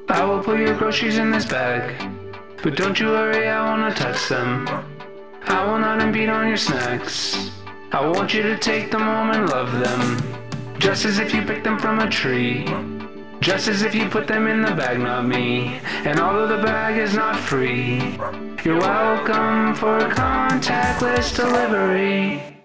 I will put your groceries in this bag, but don't you worry, I wanna touch them. I will not impede on your snacks. I want you to take them home and love them, just as if you picked them from a tree, just as if you put them in the bag, not me. And although the bag is not free, you're welcome for contactless delivery.